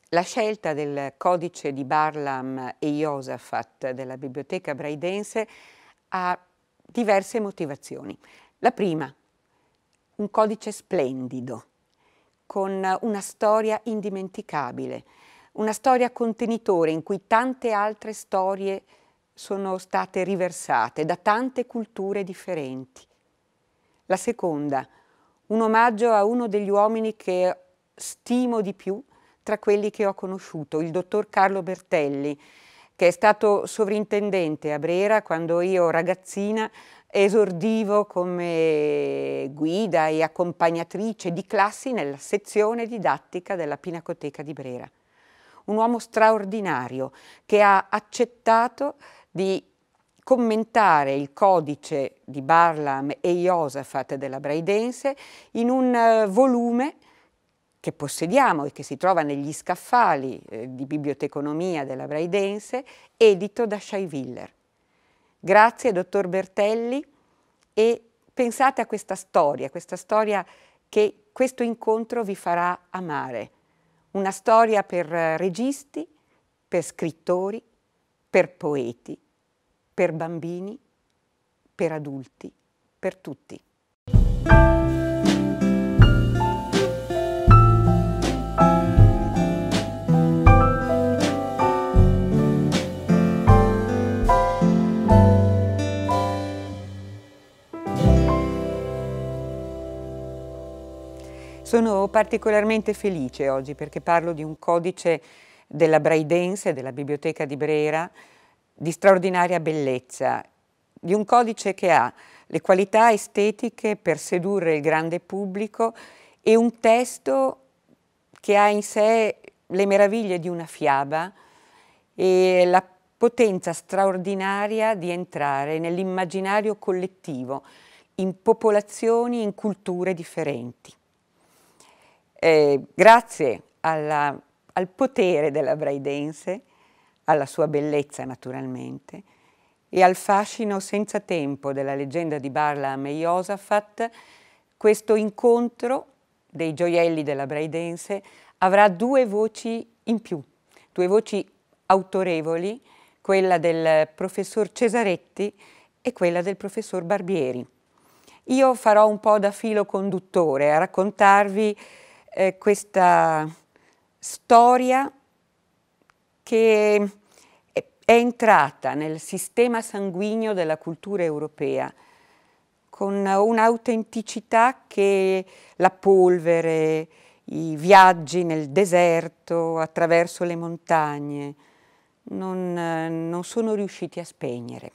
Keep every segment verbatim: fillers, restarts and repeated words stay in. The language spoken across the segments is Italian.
La scelta del codice di Barlam e Josaphat della Biblioteca Braidense ha diverse motivazioni. La prima, un codice splendido, con una storia indimenticabile, una storia contenitore in cui tante altre storie sono state riversate da tante culture differenti. La seconda, un omaggio a uno degli uomini che stimo di più tra quelli che ho conosciuto, il dottor Carlo Bertelli, che è stato sovrintendente a Brera quando io, ragazzina, esordivo come guida e accompagnatrice di classi nella sezione didattica della Pinacoteca di Brera. Un uomo straordinario che ha accettato di commentare il codice di Barlam e Josaphat della Braidense in un uh, volume che possediamo e che si trova negli scaffali eh, di biblioteconomia della Braidense, edito da Scheiwiller. Grazie, dottor Bertelli, e pensate a questa storia, questa storia che questo incontro vi farà amare. Una storia per registi, per scrittori, per poeti, per bambini, per adulti, per tutti. Sono particolarmente felice oggi perché parlo di un codice della Braidense, della Biblioteca di Brera, di straordinaria bellezza, di un codice che ha le qualità estetiche per sedurre il grande pubblico e un testo che ha in sé le meraviglie di una fiaba e la potenza straordinaria di entrare nell'immaginario collettivo, in popolazioni, in culture differenti. Eh, grazie alla, al potere della Braidense, alla sua bellezza naturalmente, e al fascino senza tempo della leggenda di Barlam e Josaphat, questo incontro dei gioielli della Braidense avrà due voci in più, due voci autorevoli, quella del professor Cesaretti e quella del professor Barbieri. Io farò un po' da filo conduttore a raccontarvi eh, questa storia che è entrata nel sistema sanguigno della cultura europea con un'autenticità che la polvere, i viaggi nel deserto, attraverso le montagne, non, non sono riusciti a spegnere.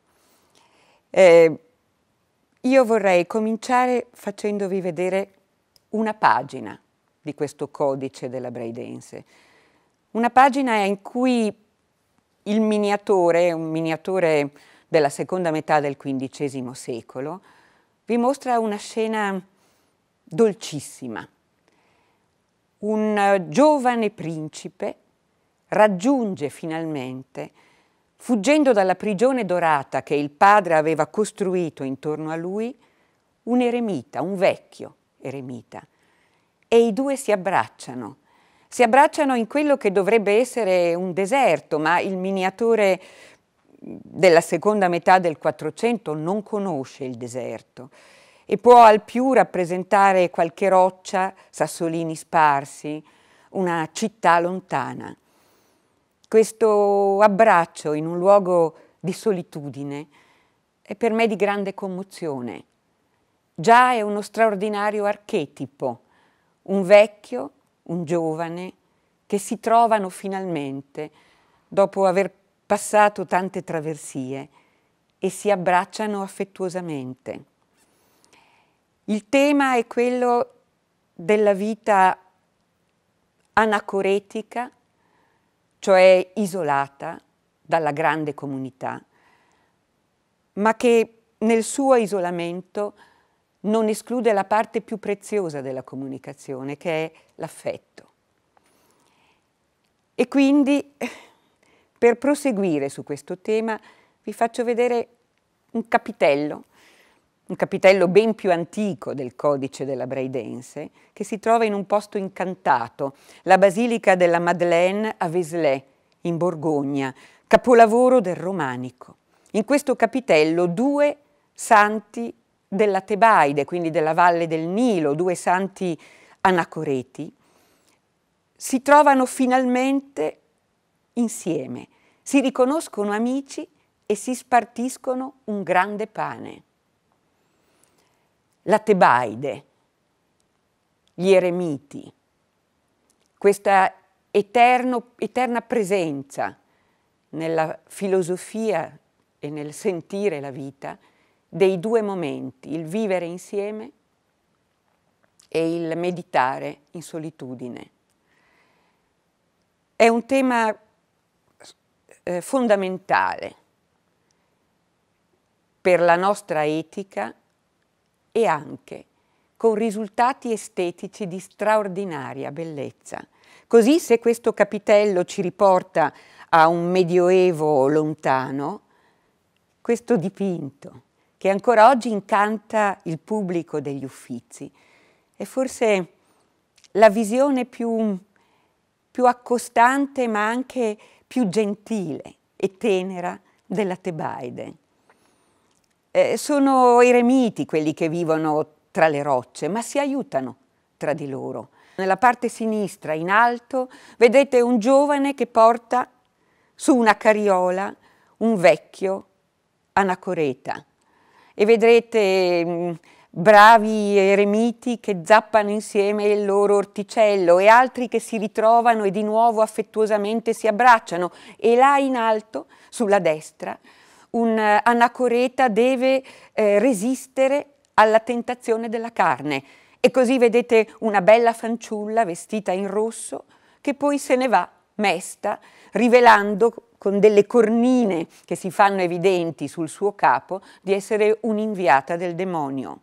Eh, io vorrei cominciare facendovi vedere una pagina di questo codice della Braidense, una pagina in cui il miniatore, un miniatore della seconda metà del quindicesimo secolo, vi mostra una scena dolcissima. Un giovane principe raggiunge finalmente, fuggendo dalla prigione dorata che il padre aveva costruito intorno a lui, un eremita, un vecchio eremita. E i due si abbracciano. Si abbracciano in quello che dovrebbe essere un deserto, ma il miniatore della seconda metà del Quattrocento non conosce il deserto e può al più rappresentare qualche roccia, sassolini sparsi, una città lontana. Questo abbraccio in un luogo di solitudine è per me di grande commozione. Già è uno straordinario archetipo, un vecchio, un giovane, che si trovano finalmente dopo aver passato tante traversie e si abbracciano affettuosamente. Il tema è quello della vita anacoretica, cioè isolata dalla grande comunità, ma che nel suo isolamento non esclude la parte più preziosa della comunicazione, che è l'affetto. E quindi, per proseguire su questo tema, vi faccio vedere un capitello un capitello ben più antico del codice della Braidense, che si trova in un posto incantato, la Basilica della Madeleine a Vézelay, in Borgogna, capolavoro del romanico. In questo capitello due santi della Tebaide, quindi della valle del Nilo, due santi anacoreti, si trovano finalmente insieme, si riconoscono amici e si spartiscono un grande pane. La Tebaide, gli eremiti, questa eterno, eterna presenza nella filosofia e nel sentire la vita dei due momenti, il vivere insieme e il meditare in solitudine. È un tema eh, fondamentale per la nostra etica e anche con risultati estetici di straordinaria bellezza. Così, se questo capitello ci riporta a un medioevo lontano, questo dipinto, che ancora oggi incanta il pubblico degli Uffizi, è forse la visione più, più accostante ma anche più gentile e tenera della Tebaide. Eh, sono eremiti quelli che vivono tra le rocce, ma si aiutano tra di loro. Nella parte sinistra, in alto, vedete un giovane che porta su una carriola un vecchio anacoreta e vedrete mh, bravi eremiti che zappano insieme il loro orticello e altri che si ritrovano e di nuovo affettuosamente si abbracciano, e là in alto, sulla destra, un anacoreta deve eh, resistere alla tentazione della carne, e così vedete una bella fanciulla vestita in rosso che poi se ne va mesta, rivelando con delle cornine che si fanno evidenti sul suo capo di essere un'inviata del demonio.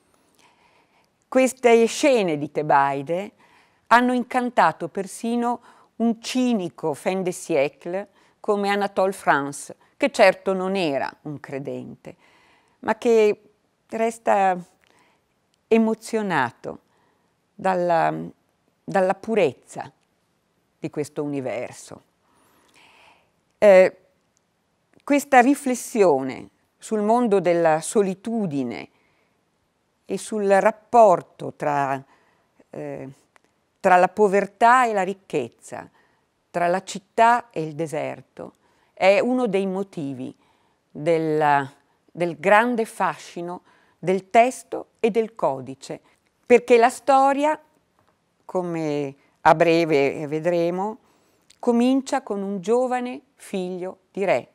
Queste scene di Tebaide hanno incantato persino un cinico fin de siècle come Anatole France, che certo non era un credente, ma che resta emozionato dalla, dalla purezza di questo universo. Eh, questa riflessione sul mondo della solitudine e sul rapporto tra, eh, tra la povertà e la ricchezza, tra la città e il deserto, è uno dei motivi della, del grande fascino del testo e del codice, perché la storia, come a breve vedremo, comincia con un giovane figlio di re.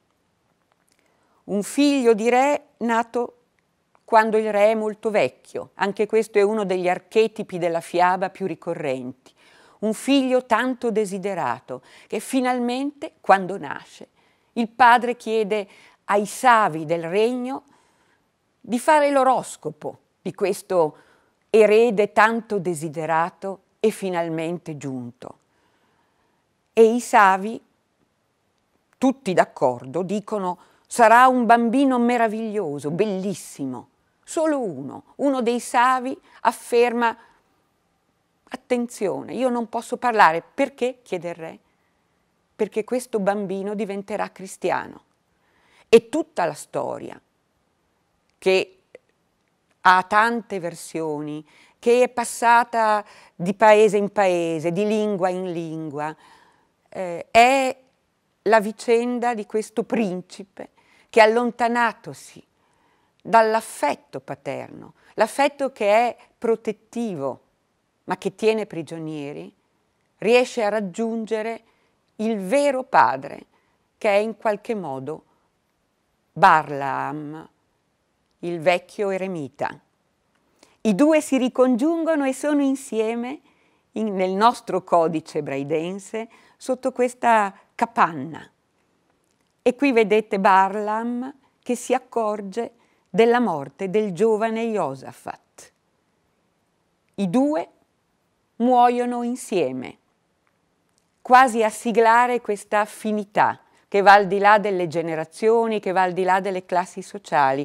Un figlio di re nato quando il re è molto vecchio. Anche questo è uno degli archetipi della fiaba più ricorrenti. Un figlio tanto desiderato che finalmente, quando nasce, il padre chiede ai savi del regno di fare l'oroscopo di questo erede tanto desiderato e finalmente giunto. E i savi, tutti d'accordo, dicono: sarà un bambino meraviglioso, bellissimo. Solo uno, uno dei savi afferma: attenzione, io non posso parlare. Perché? Chiede il re. Perché questo bambino diventerà cristiano. E tutta la storia, che ha tante versioni, che è passata di paese in paese, di lingua in lingua, eh, è la vicenda di questo principe che, allontanatosi dall'affetto paterno, l'affetto che è protettivo ma che tiene prigionieri, riesce a raggiungere il vero padre, che è in qualche modo Barlaam, il vecchio eremita. I due si ricongiungono e sono insieme in, nel nostro codice braidense sotto questa capanna. E qui vedete Barlaam che si accorge della morte del giovane Iosafat. I due muoiono insieme, quasi a siglare questa affinità che va al di là delle generazioni, che va al di là delle classi sociali,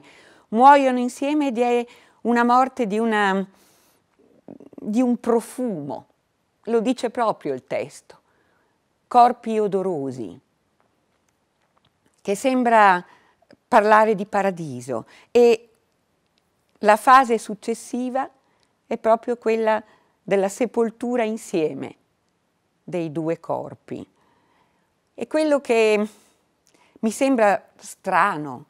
muoiono insieme ed è una morte di, una, di un profumo, lo dice proprio il testo, corpi odorosi, che sembra parlare di paradiso, e la fase successiva è proprio quella della sepoltura insieme dei due corpi. E quello che mi sembra strano,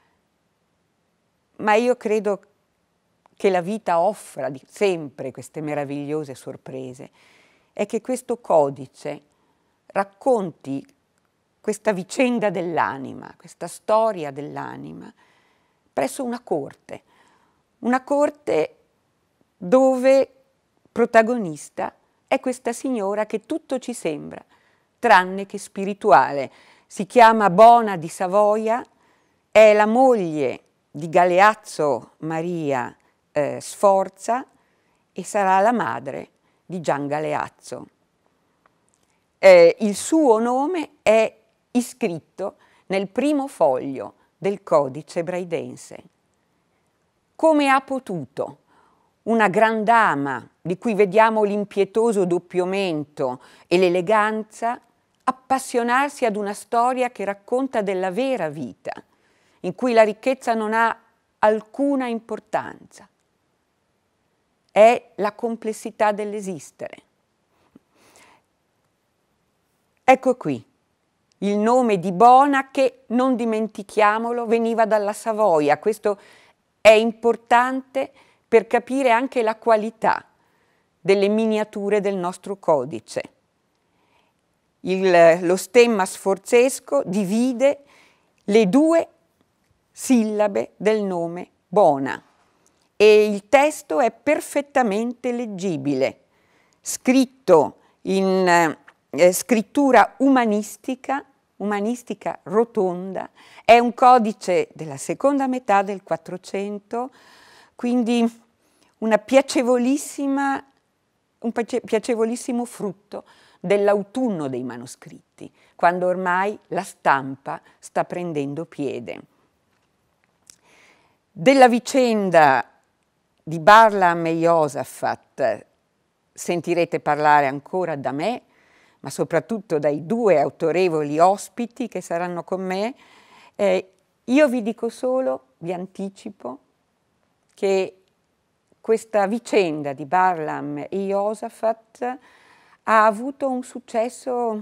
ma io credo che la vita offra sempre queste meravigliose sorprese, è che questo codice racconti questa vicenda dell'anima, questa storia dell'anima, presso una corte, una corte dove protagonista è questa signora che tutto ci sembra, tranne che spirituale. Si chiama Bona di Savoia, è la moglie di Galeazzo Maria eh, Sforza e sarà la madre di Gian Galeazzo. Eh, il suo nome è iscritto nel primo foglio del codice braidense. Come ha potuto una gran dama, di cui vediamo l'impietoso doppiamento e l'eleganza, appassionarsi ad una storia che racconta della vera vita, in cui la ricchezza non ha alcuna importanza? È la complessità dell'esistere. Ecco qui il nome di Bona che, non dimentichiamolo, veniva dalla Savoia. Questo è importante per capire anche la qualità delle miniature del nostro codice. Il, lo stemma sforzesco divide le due sillabe del nome Bona e il testo è perfettamente leggibile, scritto in eh, scrittura umanistica, umanistica rotonda, è un codice della seconda metà del Quattrocento, quindi una piacevolissima, un piacevolissimo frutto dell'autunno dei manoscritti, quando ormai la stampa sta prendendo piede. Della vicenda di Barlaam e Josafat sentirete parlare ancora da me, ma soprattutto dai due autorevoli ospiti che saranno con me. Eh, io vi dico solo, vi anticipo, che questa vicenda di Barlaam e Josafat ha avuto un successo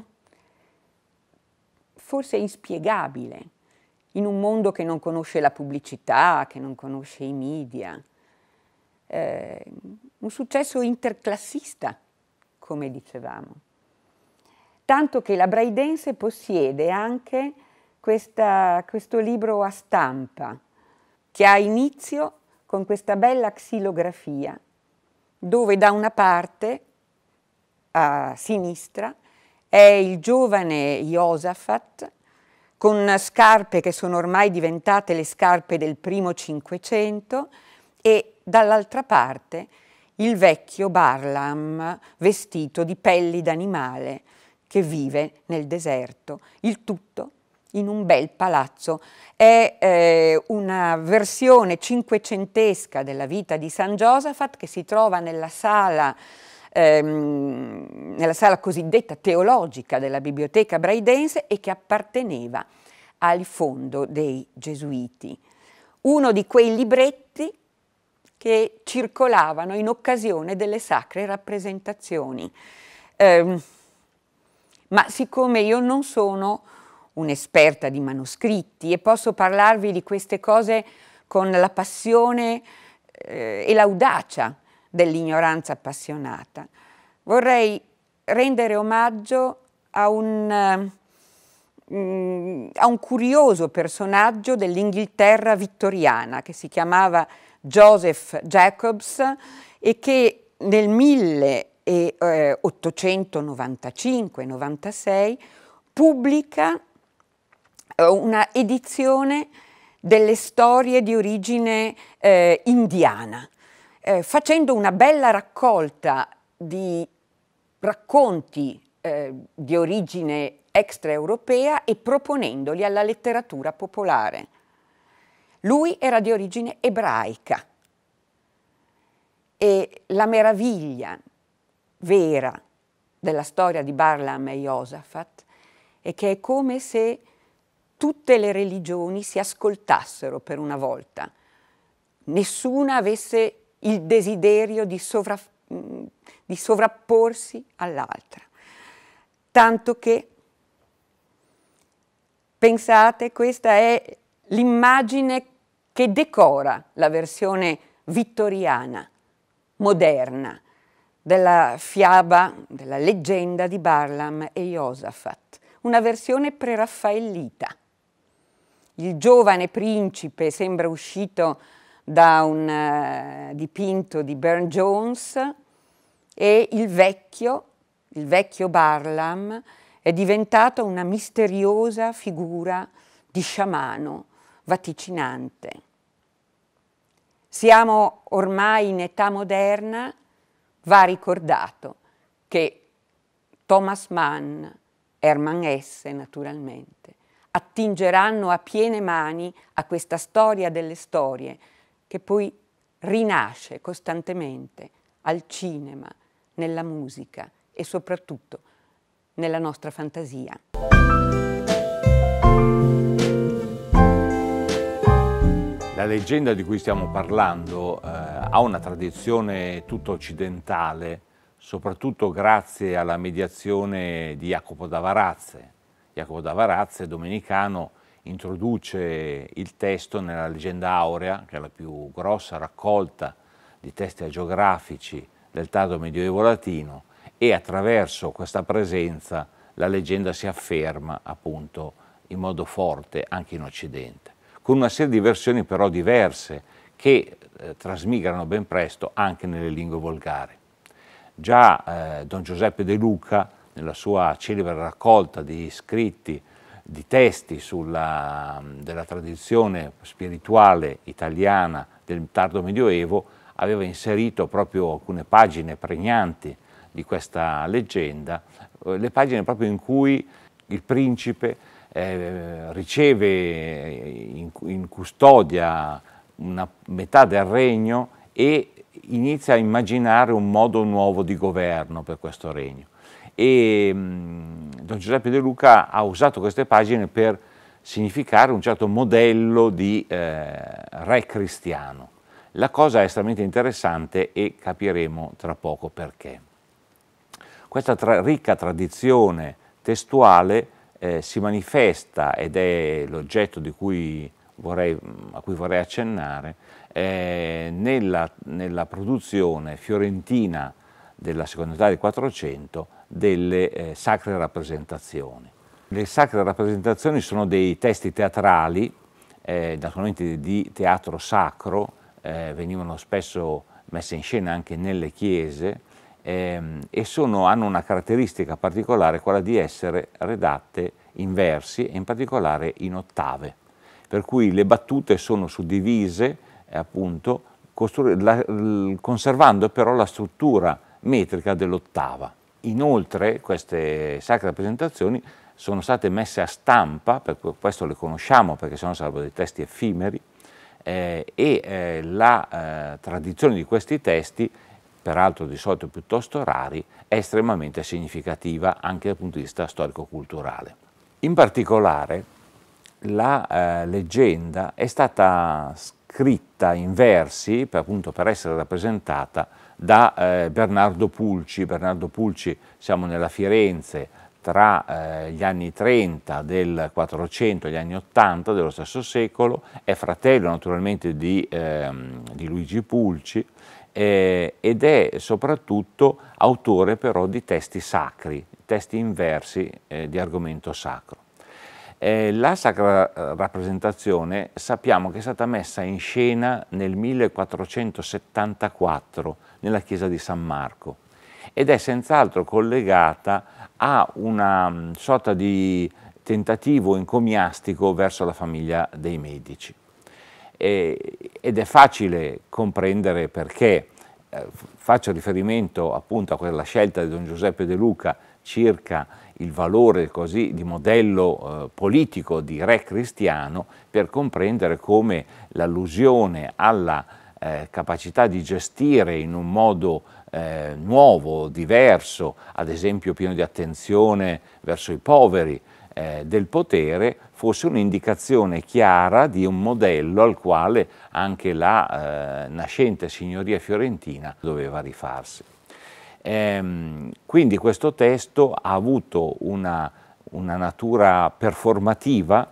forse inspiegabile in un mondo che non conosce la pubblicità, che non conosce i media. Eh, un successo interclassista, come dicevamo. Tanto che la Braidense possiede anche questa, questo libro a stampa, che ha inizio con questa bella xilografia, dove da una parte, a sinistra, è il giovane Josafat, con scarpe che sono ormai diventate le scarpe del primo Cinquecento, e dall'altra parte il vecchio Barlaam vestito di pelli d'animale che vive nel deserto, il tutto in un bel palazzo. È eh, una versione cinquecentesca della vita di San Josaphat che si trova nella sala, ehm, nella sala cosiddetta teologica della Biblioteca Braidense e che apparteneva al fondo dei Gesuiti. Uno di quei libretti che circolavano in occasione delle sacre rappresentazioni. Eh, ma siccome io non sono un'esperta di manoscritti e posso parlarvi di queste cose con la passione eh, e l'audacia dell'ignoranza appassionata, vorrei rendere omaggio a un, uh, a un curioso personaggio dell'Inghilterra vittoriana che si chiamava Joseph Jacobs e che nel milleottocentonovantacinque novantasei pubblica una edizione delle storie di origine eh, indiana, eh, facendo una bella raccolta di racconti eh, di origine extraeuropea e proponendoli alla letteratura popolare. Lui era di origine ebraica e la meraviglia vera della storia di Barlam e Josafat è che è come se tutte le religioni si ascoltassero per una volta, nessuna avesse il desiderio di, sovra, di sovrapporsi all'altra, tanto che, pensate, questa è l'immagine che decora la versione vittoriana, moderna, della fiaba, della leggenda di Barlam e Josafat, una versione preraffaellita. Il giovane principe sembra uscito da un uh, dipinto di Burne Jones e il vecchio, il vecchio Barlam è diventato una misteriosa figura di sciamano vaticinante. Siamo ormai in età moderna, va ricordato che Thomas Mann, Hermann Hesse naturalmente, attingeranno a piene mani a questa storia delle storie che poi rinasce costantemente al cinema, nella musica e soprattutto nella nostra fantasia. La leggenda di cui stiamo parlando eh, ha una tradizione tutta occidentale, soprattutto grazie alla mediazione di Jacopo da Varazze. Jacopo da Varazze, domenicano, introduce il testo nella Leggenda Aurea, che è la più grossa raccolta di testi agiografici del tardo medioevo latino, e attraverso questa presenza la leggenda si afferma appunto in modo forte anche in Occidente, con una serie di versioni però diverse che eh, trasmigrano ben presto anche nelle lingue volgari. Già eh, Don Giuseppe De Luca, nella sua celebre raccolta di scritti, di testi sulla, della tradizione spirituale italiana del tardo medioevo, aveva inserito proprio alcune pagine pregnanti di questa leggenda, eh, le pagine proprio in cui il principe eh, riceve in, in custodia una metà del regno e inizia a immaginare un modo nuovo di governo per questo regno. E mh, Don Giuseppe De Luca ha usato queste pagine per significare un certo modello di eh, re cristiano. La cosa è estremamente interessante e capiremo tra poco perché. Questa tra ricca tradizione testuale eh, si manifesta, ed è l'oggetto di cui vorrei, a cui vorrei accennare, eh, nella, nella produzione fiorentina della seconda metà del Quattrocento delle eh, sacre rappresentazioni. Le sacre rappresentazioni sono dei testi teatrali, eh, naturalmente di teatro sacro, eh, venivano spesso messe in scena anche nelle chiese, ehm, e sono, hanno una caratteristica particolare, quella di essere redatte in versi e in particolare in ottave, per cui le battute sono suddivise eh, appunto la, conservando però la struttura metrica dell'ottava. Inoltre queste sacre rappresentazioni sono state messe a stampa, per questo le conosciamo perché sennò sarebbero dei testi effimeri, eh, e eh, la eh, tradizione di questi testi, peraltro di solito piuttosto rari, è estremamente significativa anche dal punto di vista storico-culturale. In particolare la eh, leggenda è stata scritta in versi, per, appunto per essere rappresentata, da eh, Bernardo Pulci. Bernardo Pulci, siamo nella Firenze tra eh, gli anni trenta del Quattrocento e gli anni ottanta dello stesso secolo, è fratello naturalmente di, eh, di Luigi Pulci eh, ed è soprattutto autore però di testi sacri, testi in versi eh, di argomento sacro. Eh, la sacra rappresentazione sappiamo che è stata messa in scena nel millequattrocentosettantaquattro nella chiesa di San Marco ed è senz'altro collegata a una sorta di tentativo encomiastico verso la famiglia dei Medici. E, ed è facile comprendere perché. Eh, faccio riferimento appunto a quella scelta di Don Giuseppe De Luca circa il valore così di modello eh, politico di re cristiano, per comprendere come l'allusione alla eh, capacità di gestire in un modo eh, nuovo, diverso, ad esempio pieno di attenzione verso i poveri, eh, del potere, fosse un'indicazione chiara di un modello al quale anche la eh, nascente signoria fiorentina doveva rifarsi. Ehm, quindi questo testo ha avuto una, una natura performativa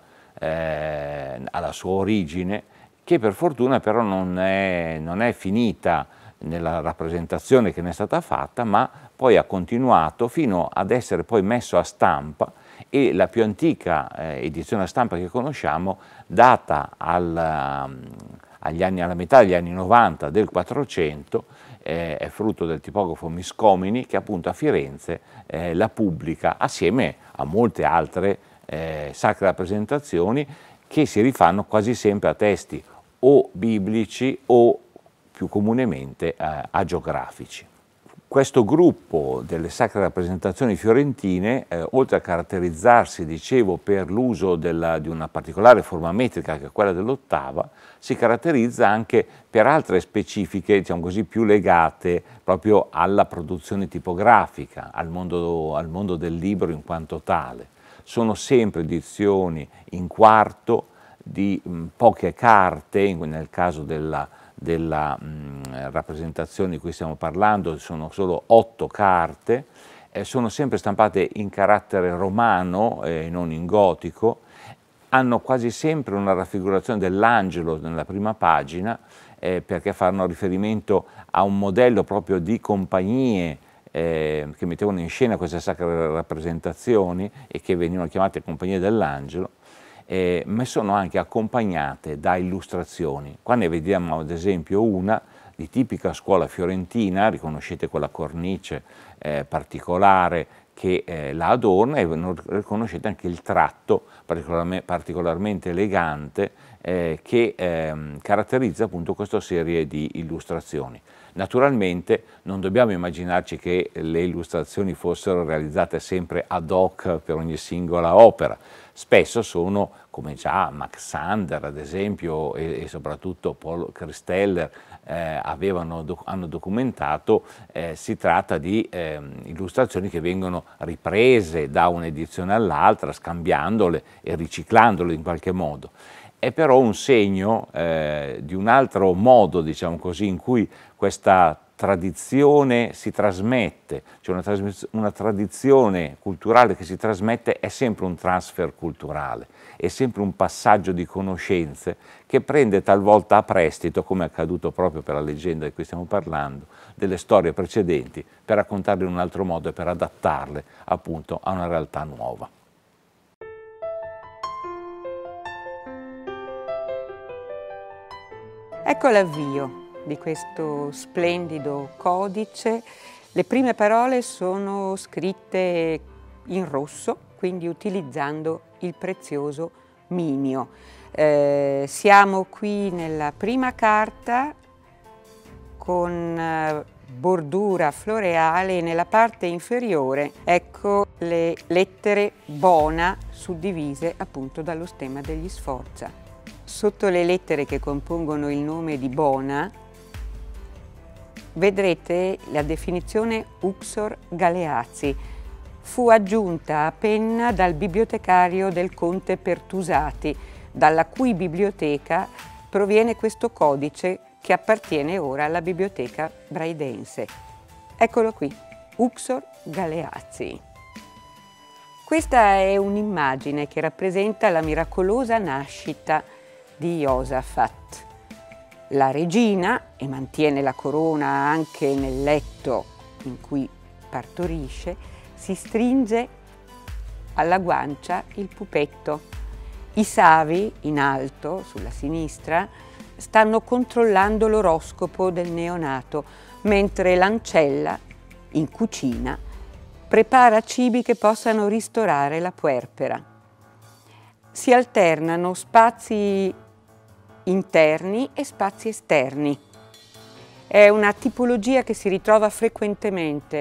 eh, alla sua origine, che per fortuna però non è, non è finita nella rappresentazione che ne è stata fatta, ma poi ha continuato fino ad essere poi messo a stampa, e la più antica eh, edizione a stampa che conosciamo data al, agli anni, alla metà degli anni novanta del quattrocento, eh, è frutto del tipografo Miscomini, che appunto a Firenze eh, la pubblica assieme a molte altre eh, sacre rappresentazioni che si rifanno quasi sempre a testi o biblici o più comunemente eh, agiografici. Questo gruppo delle sacre rappresentazioni fiorentine, eh, oltre a caratterizzarsi, dicevo, per l'uso di una particolare forma metrica che è quella dell'ottava, si caratterizza anche per altre specifiche, diciamo così, più legate proprio alla produzione tipografica, al mondo, al mondo del libro in quanto tale. Sono sempre edizioni in quarto, di mh, poche carte, nel caso della della mh, rappresentazione di cui stiamo parlando sono solo otto carte, eh, sono sempre stampate in carattere romano e eh, non in gotico, hanno quasi sempre una raffigurazione dell'angelo nella prima pagina, eh, perché fanno riferimento a un modello proprio di compagnie eh, che mettevano in scena queste sacre rappresentazioni e che venivano chiamate compagnie dell'angelo. Eh, ma sono anche accompagnate da illustrazioni. Qua ne vediamo ad esempio una di tipica scuola fiorentina, riconoscete quella cornice eh, particolare che eh, la adorna, e riconoscete anche il tratto particolarmente, particolarmente elegante eh, che eh, caratterizza appunto questa serie di illustrazioni. Naturalmente non dobbiamo immaginarci che le illustrazioni fossero realizzate sempre ad hoc per ogni singola opera. Spesso sono, come già Max Sander ad esempio e, e soprattutto Paul Christeller eh, avevano, doc hanno documentato, eh, si tratta di eh, illustrazioni che vengono riprese da un'edizione all'altra, scambiandole e riciclandole in qualche modo. È però un segno eh, di un altro modo, diciamo così, in cui questa tradizione si trasmette, cioè una, una tradizione culturale che si trasmette è sempre un transfer culturale, è sempre un passaggio di conoscenze che prende talvolta a prestito, come è accaduto proprio per la leggenda di cui stiamo parlando, delle storie precedenti, per raccontarle in un altro modo e per adattarle appunto a una realtà nuova. Ecco l'avvio di questo splendido codice. Le prime parole sono scritte in rosso, quindi utilizzando il prezioso minio. Eh, siamo qui nella prima carta con eh, bordura floreale, e nella parte inferiore ecco le lettere Bona suddivise appunto dallo stemma degli Sforza. Sotto le lettere che compongono il nome di Bona vedrete la definizione Uxor Galeazzi. Fu aggiunta a penna dal bibliotecario del conte Pertusati, dalla cui biblioteca proviene questo codice che appartiene ora alla biblioteca braidense. Eccolo qui, Uxor Galeazzi. Questa è un'immagine che rappresenta la miracolosa nascita di Iosafat. La regina, e mantiene la corona anche nel letto in cui partorisce, si stringe alla guancia il pupetto. I savi, in alto, sulla sinistra, stanno controllando l'oroscopo del neonato, mentre l'ancella, in cucina, prepara cibi che possano ristorare la puerpera. Si alternano spazi interni e spazi esterni. È una tipologia che si ritrova frequentemente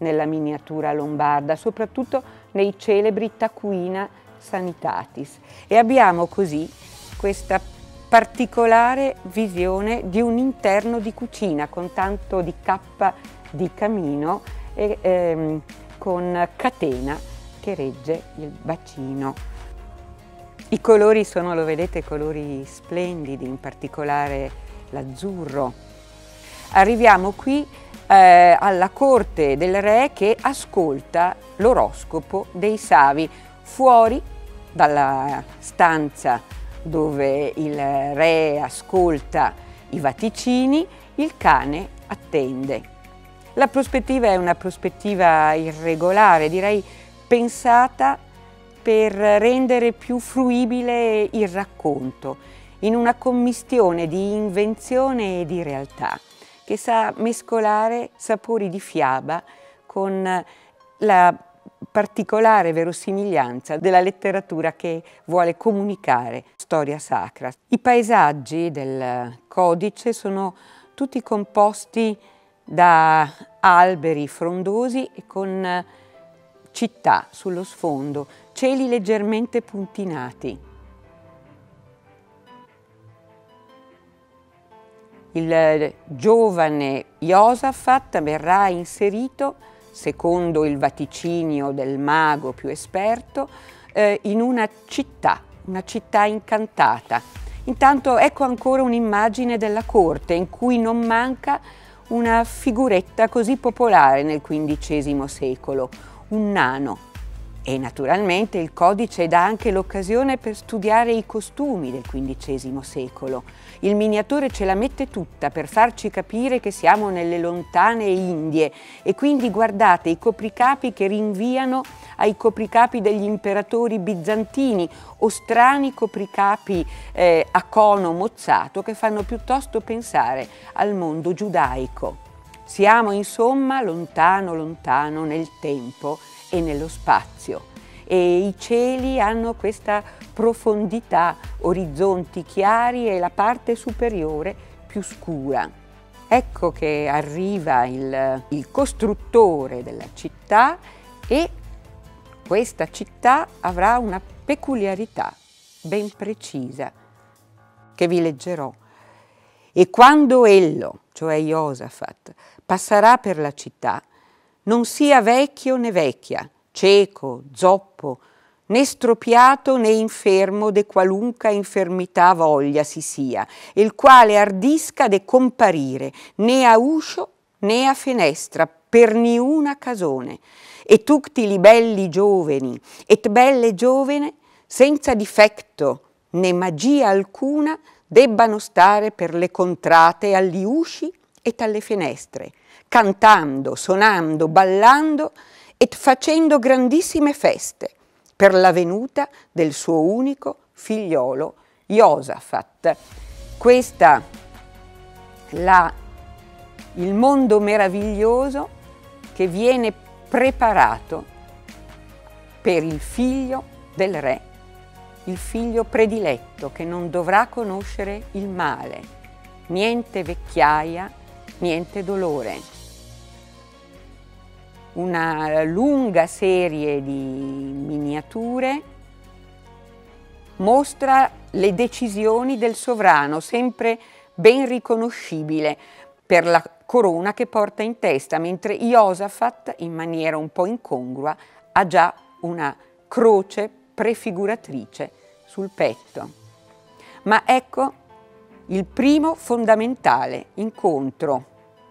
nella miniatura lombarda, soprattutto nei celebri Tacuina Sanitatis. E abbiamo così questa particolare visione di un interno di cucina con tanto di cappa di camino e ehm, con catena che regge il bacino. I colori sono, lo vedete, colori splendidi, in particolare l'azzurro. Arriviamo qui eh, alla corte del re che ascolta l'oroscopo dei Savi. Fuori dalla stanza dove il re ascolta i vaticini, il cane attende. La prospettiva è una prospettiva irregolare, direi pensata per rendere più fruibile il racconto, in una commistione di invenzione e di realtà, che sa mescolare sapori di fiaba con la particolare verosimiglianza della letteratura che vuole comunicare storia sacra. I paesaggi del codice sono tutti composti da alberi frondosi e con città sullo sfondo, cieli leggermente puntinati. Il giovane Iosafat verrà inserito, secondo il vaticinio del mago più esperto, eh, in una città, una città incantata. Intanto ecco ancora un'immagine della corte in cui non manca una figuretta così popolare nel quindicesimo secolo, un nano. E naturalmente il codice dà anche l'occasione per studiare i costumi del quindicesimo secolo. Il miniatore ce la mette tutta per farci capire che siamo nelle lontane Indie e quindi guardate i copricapi che rinviano ai copricapi degli imperatori bizantini o strani copricapi eh, a cono mozzato che fanno piuttosto pensare al mondo giudaico. Siamo insomma lontano lontano nel tempo e nello spazio, e i cieli hanno questa profondità, orizzonti chiari e la parte superiore più scura. Ecco che arriva il, il costruttore della città e questa città avrà una peculiarità ben precisa che vi leggerò. E quando ello, cioè Iosafat, passerà per la città, non sia vecchio né vecchia, cieco, zoppo, né stropiato né infermo de qualunca infermità voglia si sia, il quale ardisca de comparire né a uscio né a finestra per niuna casone, e tutti li belli gioveni et belle giovene senza difetto né magia alcuna debbano stare per le contrate agli usci et alle finestre, cantando, sonando, ballando e facendo grandissime feste per la venuta del suo unico figliolo Iosafat. Questa la, il mondo meraviglioso che viene preparato per il figlio del re, il figlio prediletto che non dovrà conoscere il male, niente vecchiaia, niente dolore. Una lunga serie di miniature mostra le decisioni del sovrano, sempre ben riconoscibile per la corona che porta in testa, mentre Iosafat, in maniera un po' incongrua, ha già una croce prefiguratrice sul petto. Ma ecco il primo fondamentale incontro.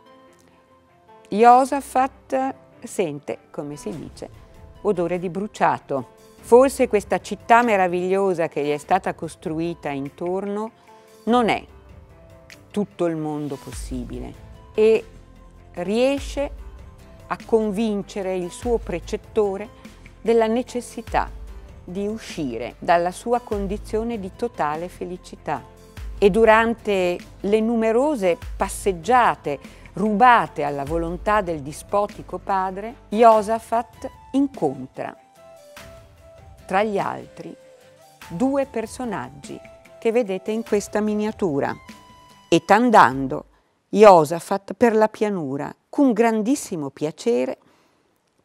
Iosafat sente, come si dice, odore di bruciato. Forse questa città meravigliosa che gli è stata costruita intorno non è tutto il mondo possibile e riesce a convincere il suo precettore della necessità di uscire dalla sua condizione di totale felicità. E durante le numerose passeggiate rubate alla volontà del dispotico padre, Iosafat incontra, tra gli altri, due personaggi che vedete in questa miniatura. Et andando Iosafat per la pianura, con grandissimo piacere,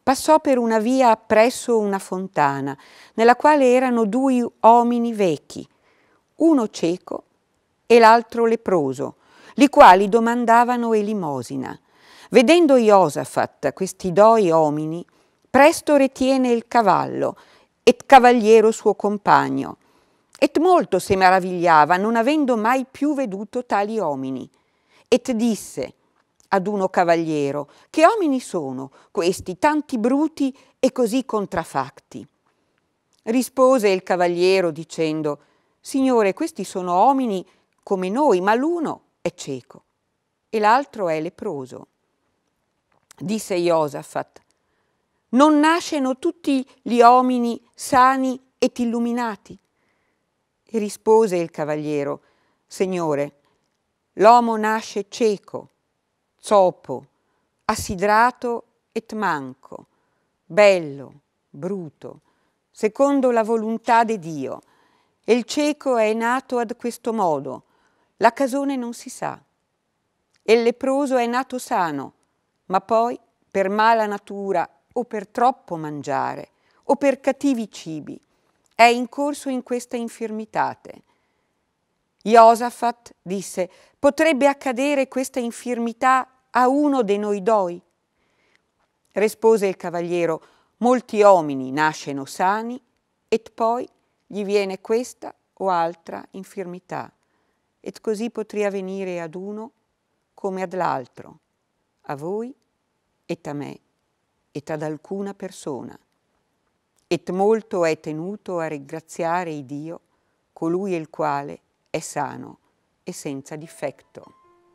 passò per una via presso una fontana, nella quale erano due uomini vecchi, uno cieco e l'altro leproso, li quali domandavano elemosina. Vedendo Iosafat questi doi uomini, presto retiene il cavallo, et cavaliero suo compagno, et molto se maravigliava, non avendo mai più veduto tali uomini, et disse ad uno cavaliero: che uomini sono questi tanti bruti e così contraffatti? Rispose il cavaliero dicendo: Signore, questi sono uomini come noi, ma l'uno è cieco e l'altro è leproso. Disse Iosafat: non nasceno tutti gli uomini sani ed illuminati? E rispose il cavaliero: Signore, l'uomo nasce cieco, zoppo, assidrato et manco, bello, bruto, secondo la volontà di Dio. E il cieco è nato ad questo modo, la casone non si sa. E il leproso è nato sano, ma poi per mala natura o per troppo mangiare o per cattivi cibi è incorso in questa infirmitate. Iosafat disse: potrebbe accadere questa infirmità a uno de noi doi? Rispose il cavaliero: molti uomini nasceno sani et poi gli viene questa o altra infirmità, et così potria venire ad uno come ad l'altro, a voi et a me et ad alcuna persona. Et molto è tenuto a ringraziare il Dio, colui il quale è sano e senza difetto.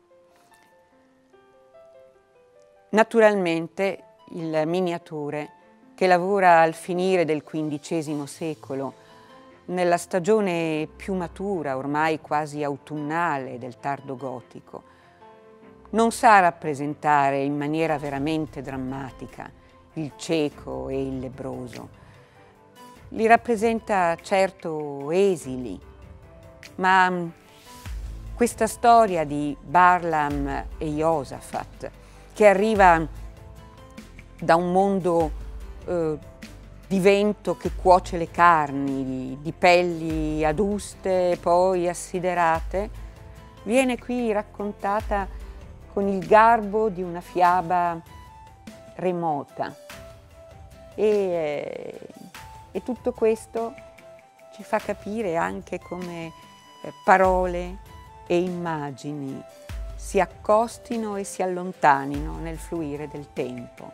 Naturalmente il miniatore, che lavora al finire del quindicesimo secolo, nella stagione più matura, ormai quasi autunnale del tardo gotico, non sa rappresentare in maniera veramente drammatica il cieco e il lebbroso. Li rappresenta certo esili, ma questa storia di Barlam e Iosafat, che arriva da un mondo eh, di vento che cuoce le carni, di, di pelli aduste e poi assiderate, viene qui raccontata con il garbo di una fiaba remota. E, eh, e tutto questo ci fa capire anche come eh, parole e immagini si accostino e si allontanino nel fluire del tempo.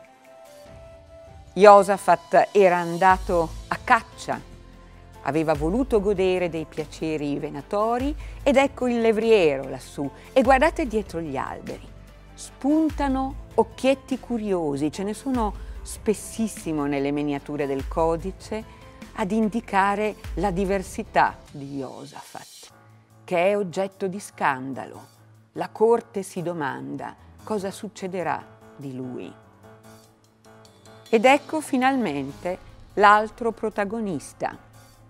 Iosafat era andato a caccia, aveva voluto godere dei piaceri venatori ed ecco il levriero lassù e guardate dietro gli alberi, spuntano occhietti curiosi, ce ne sono spessissimo nelle miniature del codice ad indicare la diversità di Iosafat, che è oggetto di scandalo. La corte si domanda cosa succederà di lui. Ed ecco finalmente l'altro protagonista.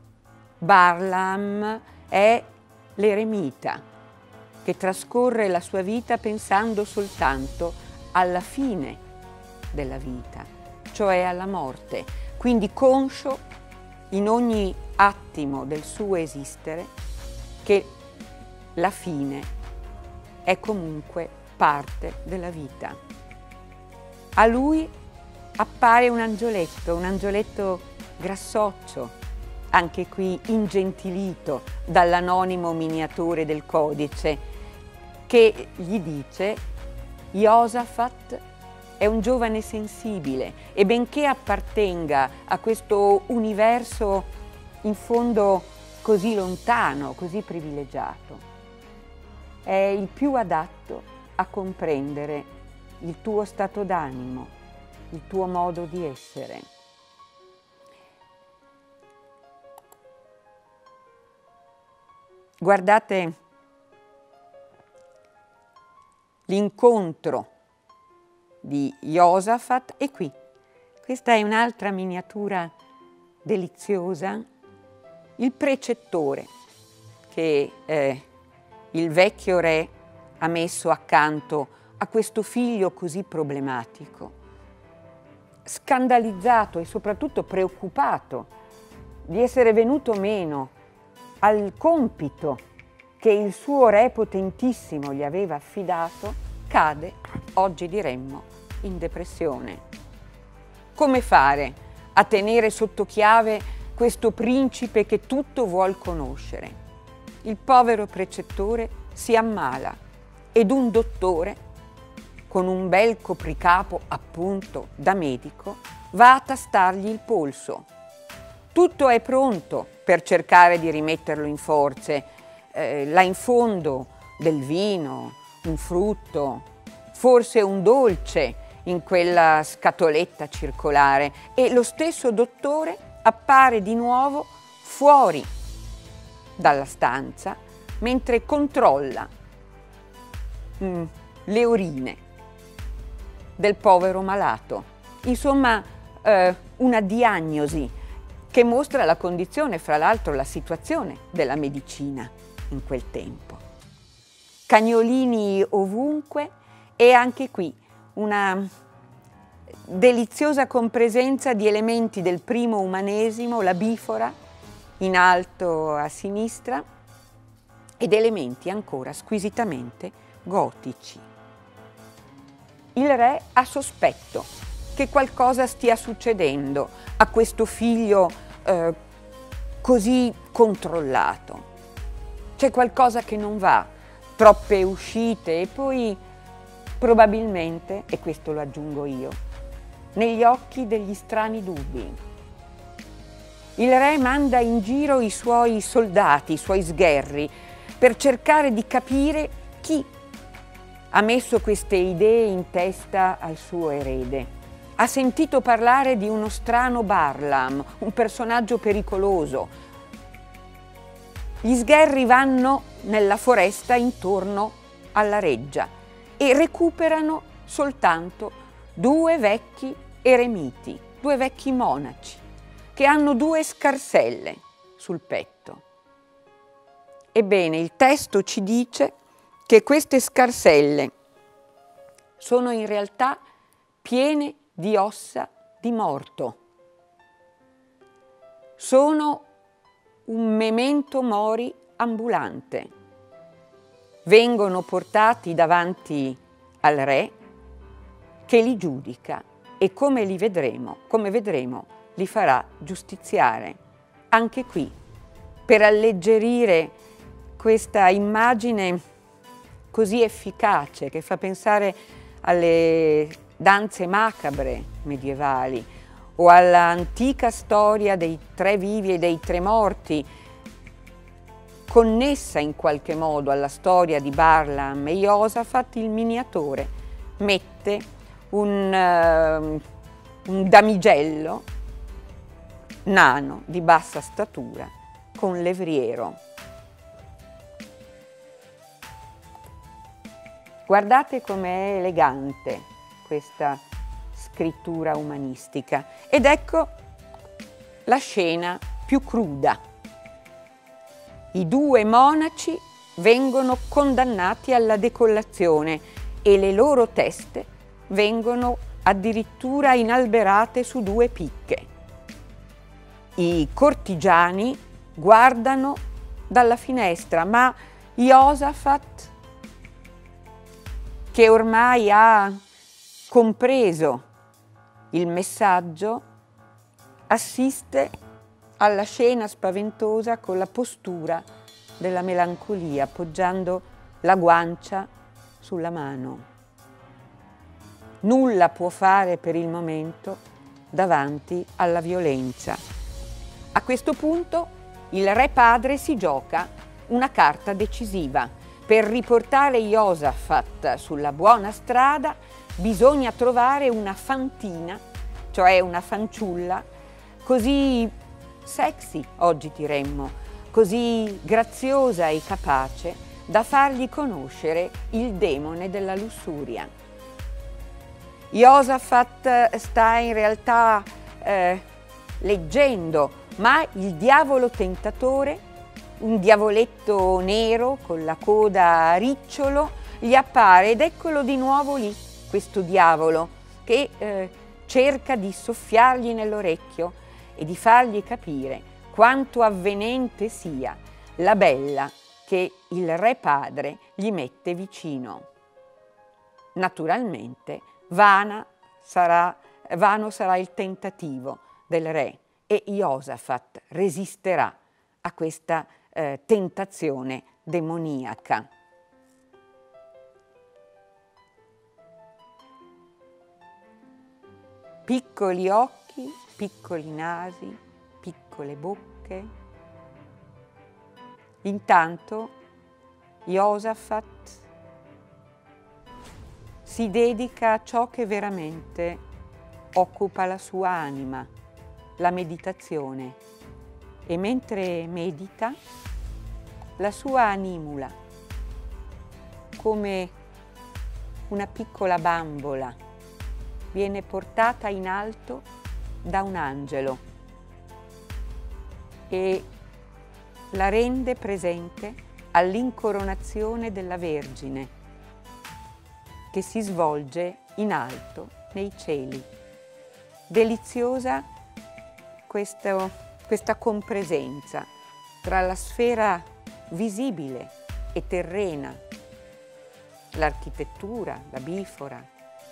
Barlam è l'eremita che trascorre la sua vita pensando soltanto alla fine della vita, cioè alla morte, quindi conscio in ogni attimo del suo esistere che la fine è comunque parte della vita. A lui appare un angioletto, un angioletto grassoccio, anche qui ingentilito dall'anonimo miniatore del codice, che gli dice: Iosafat è un giovane sensibile e benché appartenga a questo universo in fondo così lontano, così privilegiato, è il più adatto a comprendere il tuo stato d'animo, il tuo modo di essere. Guardate l'incontro di Iosafat e qui. Questa è un'altra miniatura deliziosa, il precettore che eh, il vecchio re ha messo accanto a questo figlio così problematico. scandalizzato e soprattutto preoccupato di essere venuto meno al compito che il suo re potentissimo gli aveva affidato, cade, oggi diremmo, in depressione. Come fare a tenere sotto chiave questo principe che tutto vuol conoscere? Il povero precettore si ammala ed un dottore, con un bel copricapo appunto da medico, va a tastargli il polso. Tutto è pronto per cercare di rimetterlo in forze, eh, là in fondo del vino, un frutto, forse un dolce in quella scatoletta circolare, e lo stesso dottore appare di nuovo fuori dalla stanza mentre controlla mm, le urine del povero malato. Insomma, eh, una diagnosi che mostra la condizione, fra l'altro la situazione della medicina in quel tempo. Cagnolini ovunque, e anche qui una deliziosa compresenza di elementi del primo umanesimo, la bifora in alto a sinistra, ed elementi ancora squisitamente gotici. Il re ha sospetto che qualcosa stia succedendo a questo figlio eh, così controllato. C'è qualcosa che non va, troppe uscite, e poi probabilmente, e questo lo aggiungo io, negli occhi degli strani dubbi. Il re manda in giro i suoi soldati, i suoi sgherri, per cercare di capire chi ha messo queste idee in testa al suo erede. Ha sentito parlare di uno strano Barlam, un personaggio pericoloso. Gli sgherri vanno nella foresta intorno alla reggia e recuperano soltanto due vecchi eremiti, due vecchi monaci, che hanno due scarselle sul petto. Ebbene, il testo ci dice che queste scarselle sono in realtà piene di ossa di morto. Sono un memento mori ambulante. Vengono portati davanti al re, che li giudica e, come li vedremo, come vedremo, li farà giustiziare. Anche qui, per alleggerire questa immagine così efficace che fa pensare alle danze macabre medievali o all'antica storia dei tre vivi e dei tre morti, connessa in qualche modo alla storia di Barlam e Iosafat, il miniatore mette un, uh, un damigello nano di bassa statura con levriero. Guardate com'è elegante questa scrittura umanistica. Ed ecco la scena più cruda. I due monaci vengono condannati alla decollazione e le loro teste vengono addirittura inalberate su due picche. I cortigiani guardano dalla finestra, ma Iosafat, che ormai ha compreso il messaggio, assiste alla scena spaventosa con la postura della melancolia, appoggiando la guancia sulla mano. Nulla può fare per il momento davanti alla violenza. A questo punto il re padre si gioca una carta decisiva. Per riportare Iosafat sulla buona strada bisogna trovare una fantina, cioè una fanciulla, così sexy, oggi diremmo, così graziosa e capace da fargli conoscere il demone della lussuria. Iosafat sta in realtà eh, leggendo, ma il diavolo tentatore, un diavoletto nero con la coda a ricciolo, gli appare, ed eccolo di nuovo lì, questo diavolo che eh, cerca di soffiargli nell'orecchio e di fargli capire quanto avvenente sia la bella che il re padre gli mette vicino. Naturalmente vana sarà, vano sarà il tentativo del re e Iosafat resisterà a questa eh, tentazione demoniaca. Piccoli occhi, piccoli nasi, piccole bocche. Intanto Iosafat si dedica a ciò che veramente occupa la sua anima, la meditazione, e mentre medita la sua animula, come una piccola bambola, viene portata in alto da un angelo e la rende presente all'incoronazione della Vergine che si svolge in alto nei cieli. Deliziosa questo, questa compresenza tra la sfera visibile e terrena, l'architettura, la bifora,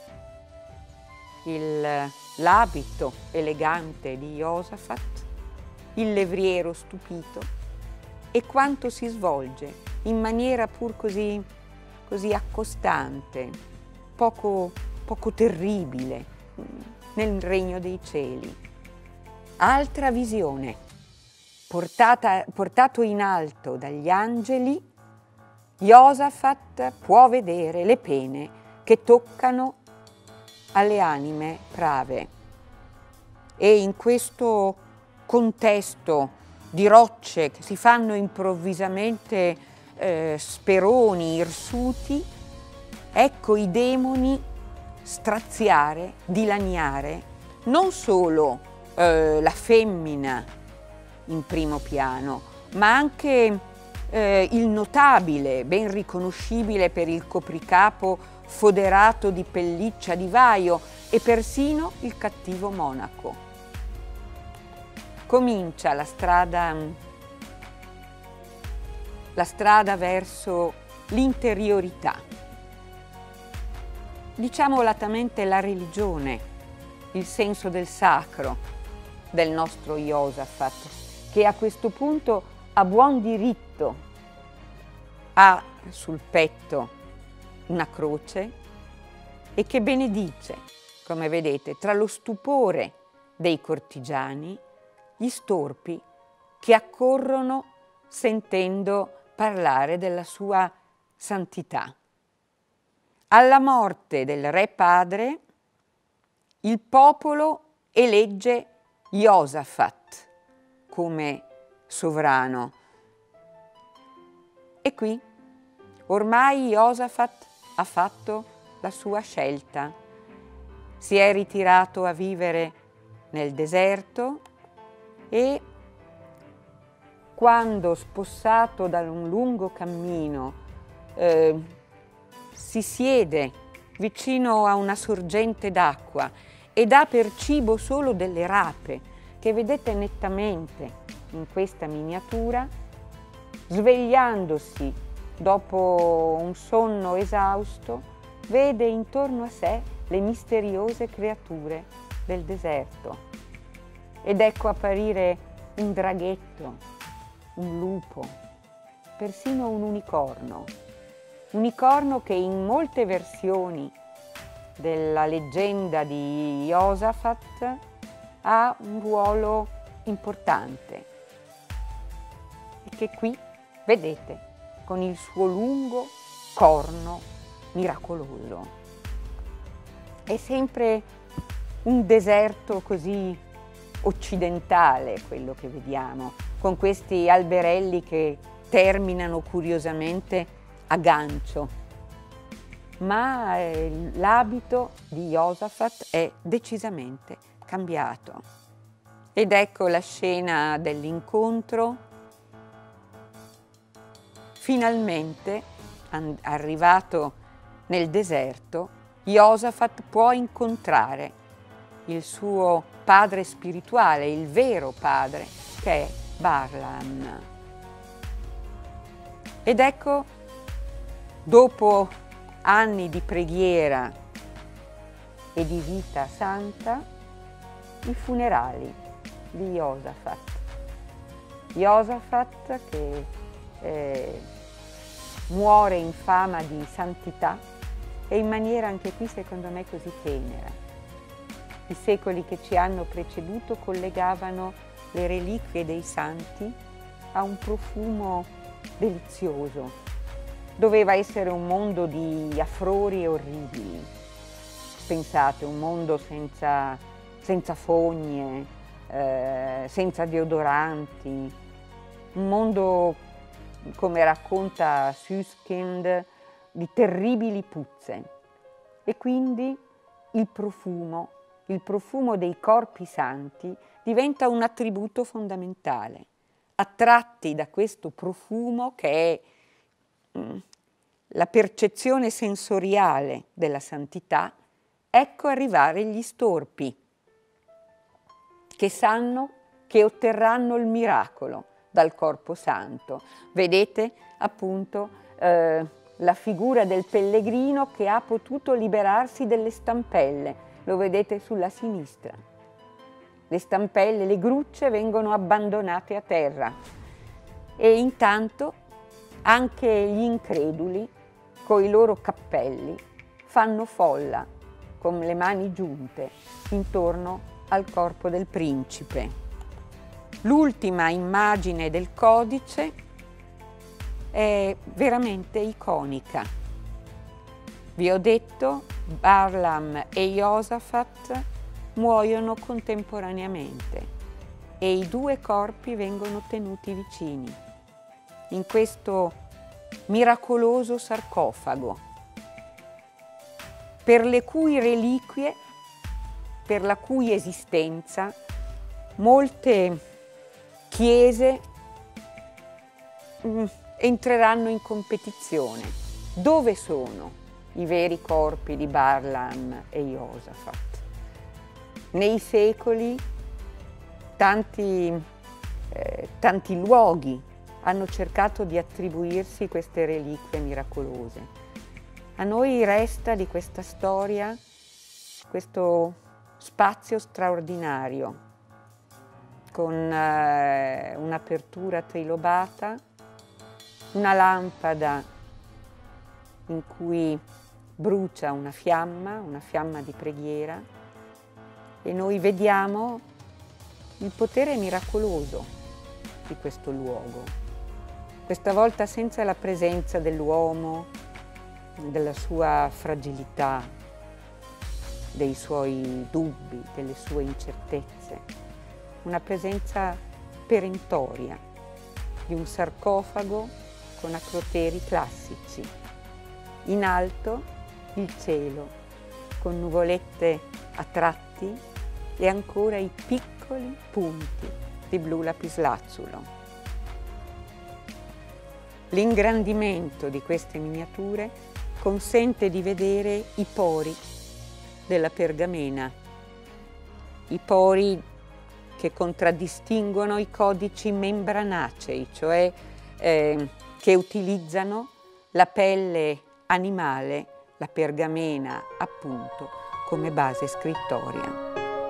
l'abito elegante di Iosafat, il levriero stupito e quanto si svolge in maniera pur così, così accostante, poco, poco terribile nel regno dei cieli. Altra visione, portata, portato in alto dagli angeli, Iosafat può vedere le pene che toccano alle anime brave. E in questo contesto di rocce che si fanno improvvisamente eh, speroni, irsuti, ecco i demoni straziare, dilaniare non solo eh, la femmina in primo piano, ma anche eh, il notabile, ben riconoscibile per il copricapo foderato di pelliccia di vaio, e persino il cattivo monaco. Comincia la strada, la strada verso l'interiorità. Diciamo latamente la religione, il senso del sacro del nostro Iosafat, che a questo punto a buon diritto ha sul petto una croce e che benedice, come vedete, tra lo stupore dei cortigiani, gli storpi che accorrono sentendo parlare della sua santità. Alla morte del re padre, il popolo elegge Iosafat come sovrano. E qui ormai Iosafat ha fatto la sua scelta. Si è ritirato a vivere nel deserto e quando, spossato da un lungo cammino, eh, si siede vicino a una sorgente d'acqua e dà per cibo solo delle rape, che vedete nettamente in questa miniatura, svegliandosi dopo un sonno esausto, vede intorno a sé le misteriose creature del deserto. Ed ecco apparire un draghetto, un lupo, persino un unicorno. Unicorno che in molte versioni della leggenda di Iosafat ha un ruolo importante e che qui vedete con il suo lungo corno miracoloso. È sempre un deserto così occidentale quello che vediamo, con questi alberelli che terminano curiosamente a gancio. Ma eh, l'abito di Iosafat è decisamente cambiato. Ed ecco la scena dell'incontro. Finalmente, arrivato nel deserto, Iosafat può incontrare il suo padre spirituale, il vero padre, che è Barlaam. Ed ecco, dopo anni di preghiera e di vita santa, i funerali di Iosafat. Iosafat che eh, muore in fama di santità e in maniera anche qui secondo me così tenera. I secoli che ci hanno preceduto collegavano le reliquie dei santi a un profumo delizioso. Doveva essere un mondo di affrori orribili. Pensate, un mondo senza, senza fogne, eh, senza deodoranti, un mondo, come racconta Süskind, di terribili puzze. E quindi il profumo, il profumo dei corpi santi diventa un attributo fondamentale. Attratti da questo profumo che è mh, la percezione sensoriale della santità, ecco arrivare gli storpi, che sanno che otterranno il miracolo dal corpo santo. Vedete appunto eh, la figura del pellegrino che ha potuto liberarsi delle stampelle, lo vedete sulla sinistra. Le stampelle, le grucce vengono abbandonate a terra e intanto anche gli increduli con i loro cappelli fanno folla con le mani giunte intorno al corpo del principe. L'ultima immagine del codice è veramente iconica. Vi ho detto, Barlaam e Iosafat muoiono contemporaneamente e i due corpi vengono tenuti vicini in questo miracoloso sarcofago, per le cui reliquie, per la cui esistenza, molte chiese mh, entreranno in competizione. Dove sono i veri corpi di Barlaam e Iosafat? Nei secoli tanti, eh, tanti luoghi hanno cercato di attribuirsi queste reliquie miracolose. A noi resta di questa storia questo spazio straordinario, con eh, un'apertura trilobata, una lampada in cui brucia una fiamma, una fiamma di preghiera, e noi vediamo il potere miracoloso di questo luogo, questa volta senza la presenza dell'uomo, della sua fragilità, dei suoi dubbi, delle sue incertezze, una presenza perentoria di un sarcofago con acroteri classici. In alto il cielo con nuvolette a tratti e ancora i piccoli punti di blu lapislazzulo. L'ingrandimento di queste miniature consente di vedere i pori della pergamena, i pori che contraddistinguono i codici membranacei, cioè eh, che utilizzano la pelle animale, la pergamena appunto, come base scrittoria.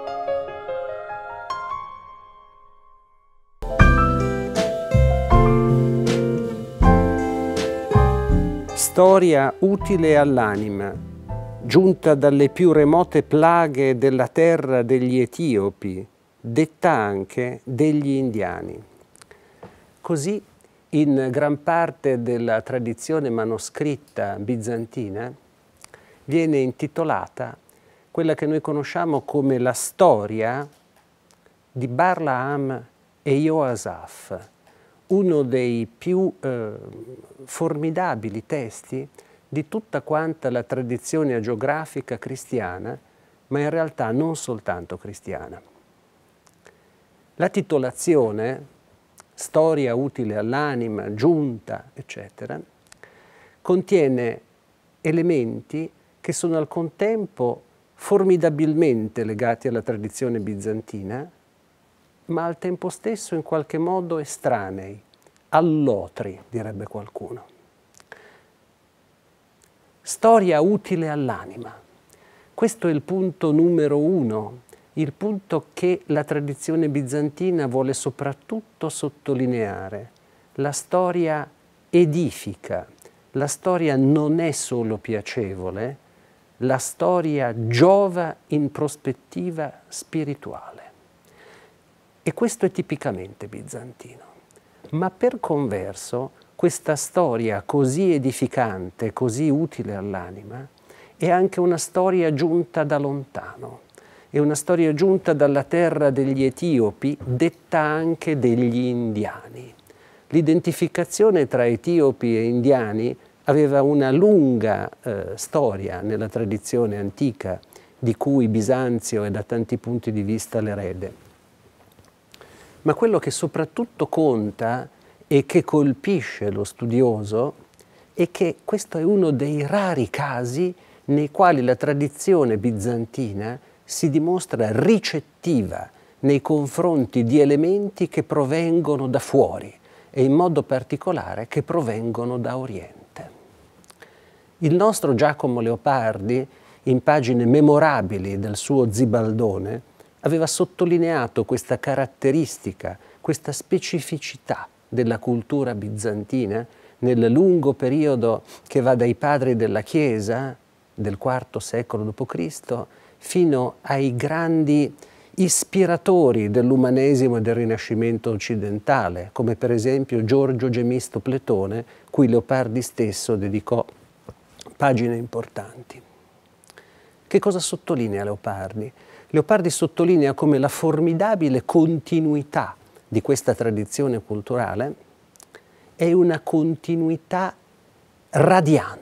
Storia utile all'anima, giunta dalle più remote plaghe della terra degli Etiopi, detta anche degli indiani. Così, in gran parte della tradizione manoscritta bizantina, viene intitolata quella che noi conosciamo come la storia di Barlaam e Iosaf, uno dei più eh, formidabili testi di tutta quanta la tradizione agiografica cristiana, ma in realtà non soltanto cristiana. La titolazione, storia utile all'anima, giunta, eccetera, contiene elementi che sono al contempo formidabilmente legati alla tradizione bizantina, ma al tempo stesso in qualche modo estranei, allotri, direbbe qualcuno. Storia utile all'anima. Questo è il punto numero uno, il punto che la tradizione bizantina vuole soprattutto sottolineare. La storia edifica, la storia non è solo piacevole, la storia giova in prospettiva spirituale. E questo è tipicamente bizantino. Ma per converso, questa storia così edificante, così utile all'anima, è anche una storia giunta da lontano. È una storia giunta dalla terra degli etiopi, detta anche degli indiani. L'identificazione tra etiopi e indiani aveva una lunga eh, storia nella tradizione antica, di cui Bisanzio è da tanti punti di vista l'erede. Ma quello che soprattutto conta e che colpisce lo studioso è che questo è uno dei rari casi nei quali la tradizione bizantina si dimostra ricettiva nei confronti di elementi che provengono da fuori e in modo particolare che provengono da Oriente. Il nostro Giacomo Leopardi, in pagine memorabili del suo Zibaldone, aveva sottolineato questa caratteristica, questa specificità della cultura bizantina nel lungo periodo che va dai padri della Chiesa, del quarto secolo dopo Cristo, fino ai grandi ispiratori dell'umanesimo e del Rinascimento occidentale, come per esempio Giorgio Gemisto Pletone, cui Leopardi stesso dedicò pagine importanti. Che cosa sottolinea Leopardi? Leopardi sottolinea come la formidabile continuità di questa tradizione culturale è una continuità radiante.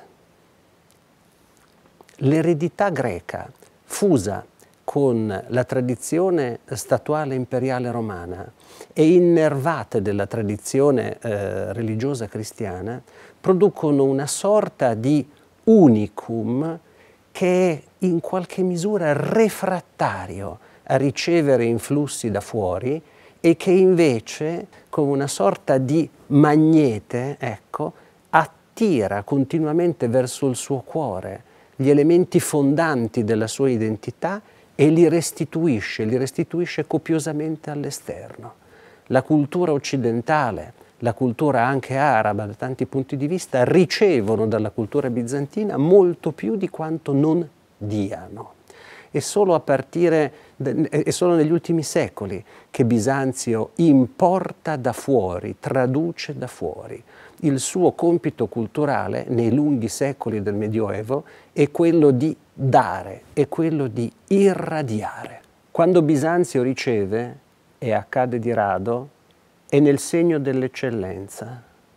L'eredità greca, fusa con la tradizione statuale imperiale romana e innervate della tradizione eh, religiosa cristiana, producono una sorta di unicum che è in qualche misura refrattario a ricevere influssi da fuori e che invece, come una sorta di magnete, ecco, attira continuamente verso il suo cuore gli elementi fondanti della sua identità e li restituisce, li restituisce copiosamente all'esterno. La cultura occidentale, la cultura anche araba da tanti punti di vista, ricevono dalla cultura bizantina molto più di quanto non diano. È solo a partire, è solo negli ultimi secoli che Bisanzio importa da fuori, traduce da fuori. Il suo compito culturale nei lunghi secoli del Medioevo è quello di dare, è quello di irradiare. Quando Bisanzio riceve, e accade di rado, è nel segno dell'eccellenza.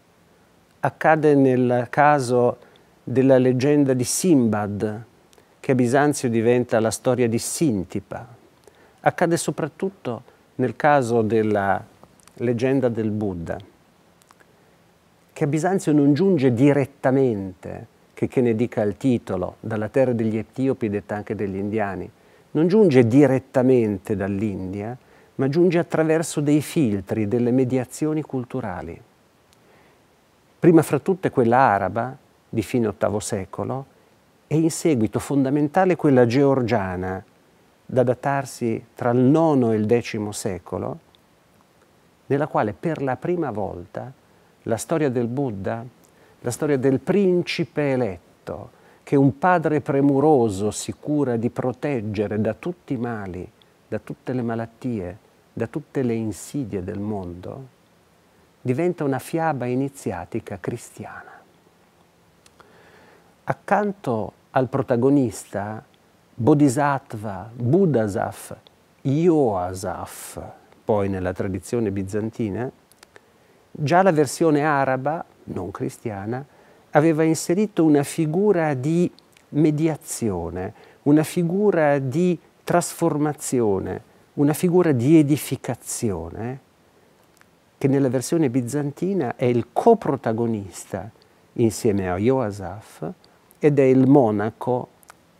Accade nel caso della leggenda di Simbad, che a Bisanzio diventa la storia di Sintipa. Accade soprattutto nel caso della leggenda del Buddha, che a Bisanzio non giunge direttamente, che, che ne dica il titolo, dalla terra degli Etiopi, detta anche degli indiani, non giunge direttamente dall'India, ma giunge attraverso dei filtri, delle mediazioni culturali. Prima fra tutte quella araba, di fine ottavo secolo, e in seguito fondamentale quella georgiana, da datarsi tra il nono e il decimo secolo, nella quale per la prima volta la storia del Buddha, la storia del principe eletto, che un padre premuroso si cura di proteggere da tutti i mali, da tutte le malattie, da tutte le insidie del mondo, diventa una fiaba iniziatica cristiana. Accanto al protagonista, Bodhisattva, Buddhasaf, Ioasaf, poi nella tradizione bizantina, già la versione araba, non cristiana, aveva inserito una figura di mediazione, una figura di trasformazione, una figura di edificazione, che nella versione bizantina è il coprotagonista insieme a Ioasaf ed è il monaco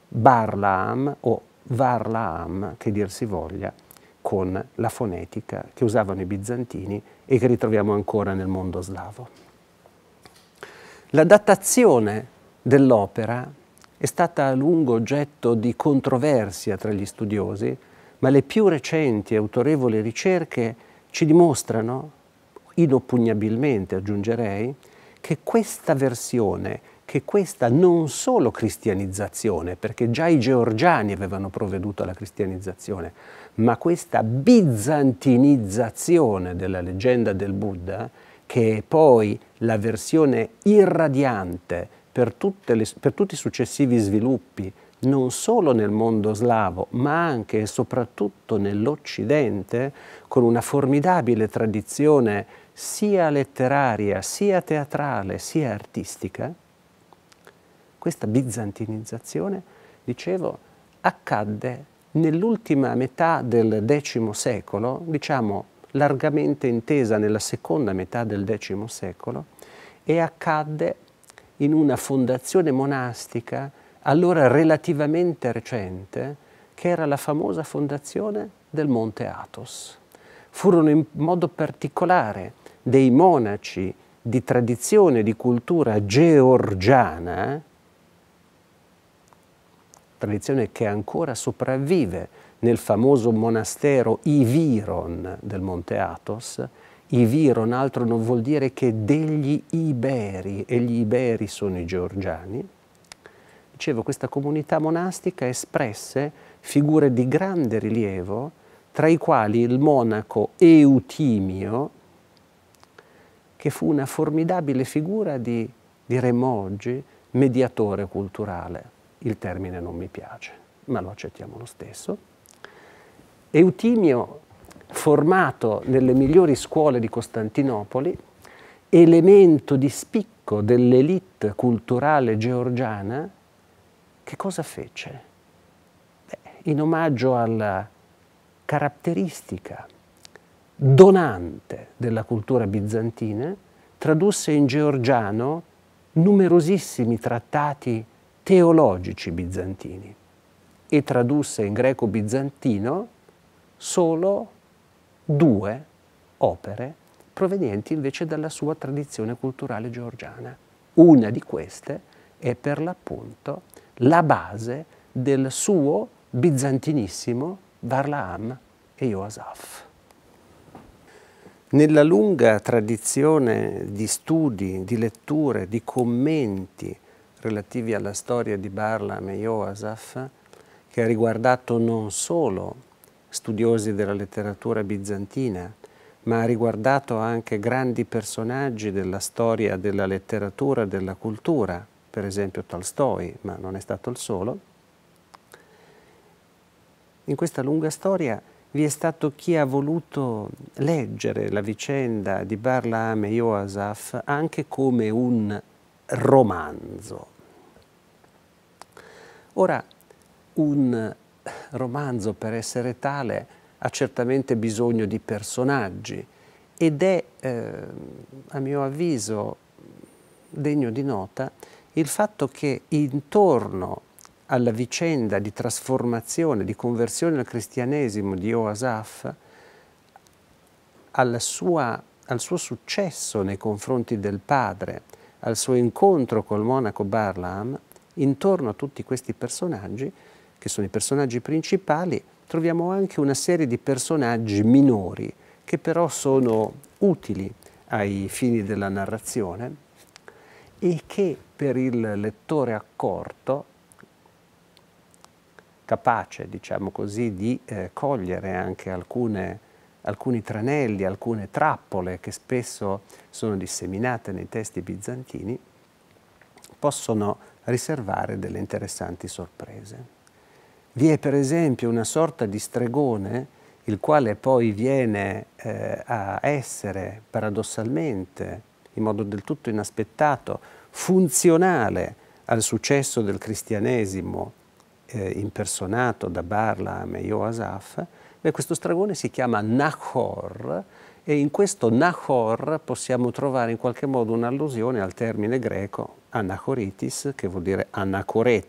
Barlaam o Varlaam, che dir si voglia, con la fonetica che usavano i bizantini e che ritroviamo ancora nel mondo slavo. La datazione dell'opera è stata a lungo oggetto di controversia tra gli studiosi, ma le più recenti e autorevoli ricerche ci dimostrano, inoppugnabilmente aggiungerei, che questa versione, che questa non solo cristianizzazione, perché già i georgiani avevano provveduto alla cristianizzazione, ma questa bizantinizzazione della leggenda del Buddha, che è poi la versione irradiante per, tutte le, per tutti i successivi sviluppi, non solo nel mondo slavo, ma anche e soprattutto nell'Occidente, con una formidabile tradizione sia letteraria, sia teatrale, sia artistica. Questa bizantinizzazione, dicevo, accadde nell'ultima metà del X secolo, diciamo largamente intesa nella seconda metà del X secolo, e accadde in una fondazione monastica allora relativamente recente, che era la famosa fondazione del Monte Athos. Furono in modo particolare dei monaci di tradizione, di cultura georgiana, tradizione che ancora sopravvive nel famoso monastero Iviron del Monte Athos. Iviron altro non vuol dire che degli Iberi, e gli Iberi sono i georgiani. Dicevo, questa comunità monastica espresse figure di grande rilievo, tra i quali il monaco Eutimio, che fu una formidabile figura di, diremmo oggi, mediatore culturale. Il termine non mi piace, ma lo accettiamo lo stesso. Eutimio, formato nelle migliori scuole di Costantinopoli, elemento di spicco dell'elite culturale georgiana, che cosa fece? Beh, in omaggio alla caratteristica donante della cultura bizantina, tradusse in georgiano numerosissimi trattati teologici bizantini e tradusse in greco bizantino solo due opere provenienti invece dalla sua tradizione culturale georgiana. Una di queste è per l'appunto la base del suo bizantinissimo Varlaam e Yoasaf. Nella lunga tradizione di studi, di letture, di commenti relativi alla storia di Barlaam e Yoasaf, che ha riguardato non solo studiosi della letteratura bizantina, ma ha riguardato anche grandi personaggi della storia della letteratura e della cultura, per esempio Tolstoi, ma non è stato il solo. In questa lunga storia vi è stato chi ha voluto leggere la vicenda di Barlaam e Yoasaf anche come un romanzo. Ora, un romanzo, per essere tale, ha certamente bisogno di personaggi ed è, eh, a mio avviso, degno di nota il fatto che intorno alla vicenda di trasformazione, di conversione al cristianesimo di Yoasaf, al, sua, al suo successo nei confronti del padre, al suo incontro col monaco Barlaam, intorno a tutti questi personaggi, che sono i personaggi principali, troviamo anche una serie di personaggi minori, che però sono utili ai fini della narrazione e che per il lettore accorto, capace, diciamo così, di eh, cogliere anche alcune, alcuni tranelli, alcune trappole che spesso sono disseminate nei testi bizantini, possono riservare delle interessanti sorprese. Vi è per esempio una sorta di stregone, il quale poi viene eh, a essere paradossalmente, in modo del tutto inaspettato, funzionale al successo del cristianesimo eh, impersonato da Barlaam e Yoasaf. Beh, questo stregone si chiama Nahor e in questo Nahor possiamo trovare in qualche modo un'allusione al termine greco anachoritis, che vuol dire anacoreta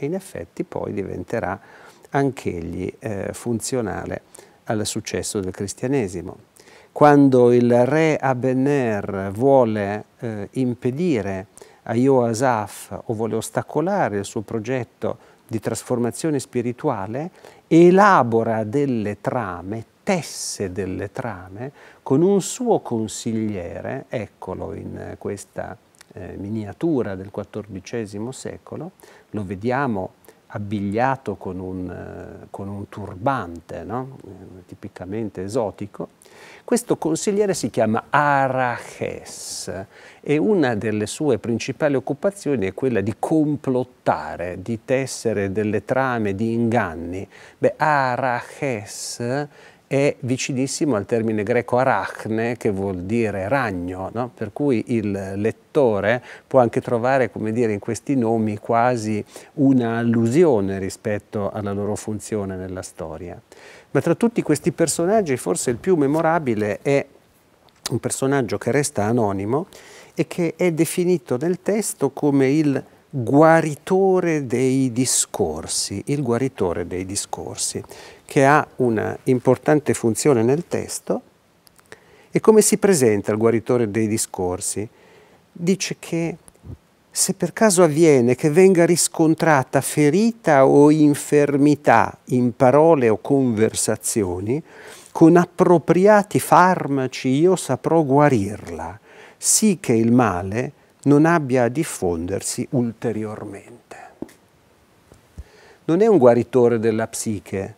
e in effetti poi diventerà anch'egli eh, funzionale al successo del cristianesimo. Quando il re Aben-Er vuole eh, impedire a Joasaf o vuole ostacolare il suo progetto di trasformazione spirituale, elabora delle trame, tesse delle trame con un suo consigliere, eccolo in questa eh, miniatura del quattordicesimo secolo, lo vediamo abbigliato con un, eh, con un turbante, no? eh, tipicamente esotico. Questo consigliere si chiama Araches e una delle sue principali occupazioni è quella di complottare, di tessere delle trame, di inganni. Beh, Araches è vicinissimo al termine greco arachne, che vuol dire ragno, no? Per cui il lettore può anche trovare, come dire, in questi nomi quasi una allusione rispetto alla loro funzione nella storia. Ma tra tutti questi personaggi forse il più memorabile è un personaggio che resta anonimo e che è definito nel testo come il guaritore dei discorsi, il guaritore dei discorsi, che ha una importante funzione nel testo. E come si presenta il guaritore dei discorsi? Dice che se per caso avviene che venga riscontrata ferita o infermità in parole o conversazioni, con appropriati farmaci io saprò guarirla, sì che il male non abbia a diffondersi ulteriormente. Non è un guaritore della psiche,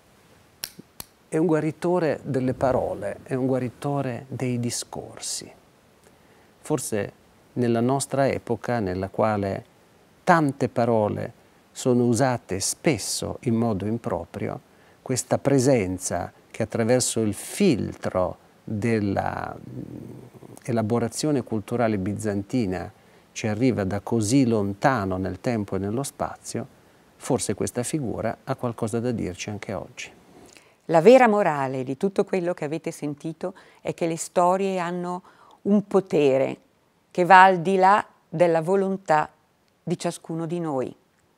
è un guaritore delle parole, è un guaritore dei discorsi. Forse nella nostra epoca, nella quale tante parole sono usate spesso in modo improprio, questa presenza che attraverso il filtro della elaborazione culturale bizantina ci arriva da così lontano nel tempo e nello spazio, forse questa figura ha qualcosa da dirci anche oggi. La vera morale di tutto quello che avete sentito è che le storie hanno un potere che va al di là della volontà di ciascuno di noi.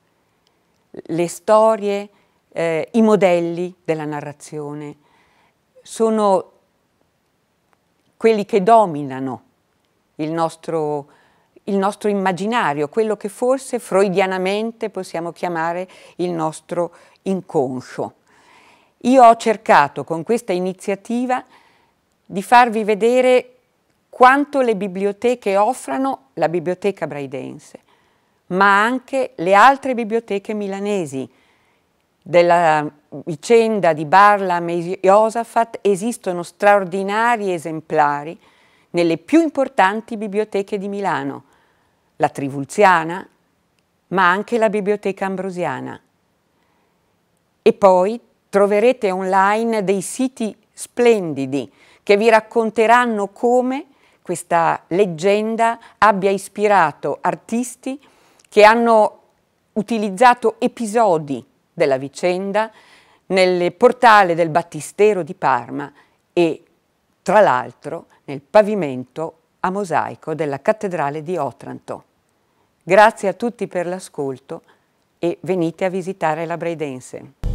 Le storie, eh, i modelli della narrazione sono quelli che dominano il nostro, il nostro immaginario, quello che forse freudianamente possiamo chiamare il nostro inconscio. Io ho cercato con questa iniziativa di farvi vedere quanto le biblioteche offrano, la Biblioteca Braidense, ma anche le altre biblioteche milanesi. Della vicenda di Barlam e Josafat esistono straordinari esemplari nelle più importanti biblioteche di Milano, la Trivulziana, ma anche la Biblioteca Ambrosiana. E poi troverete online dei siti splendidi che vi racconteranno come questa leggenda abbia ispirato artisti che hanno utilizzato episodi della vicenda nel portale del Battistero di Parma e, tra l'altro, nel pavimento a mosaico della Cattedrale di Otranto. Grazie a tutti per l'ascolto e venite a visitare la Braidense.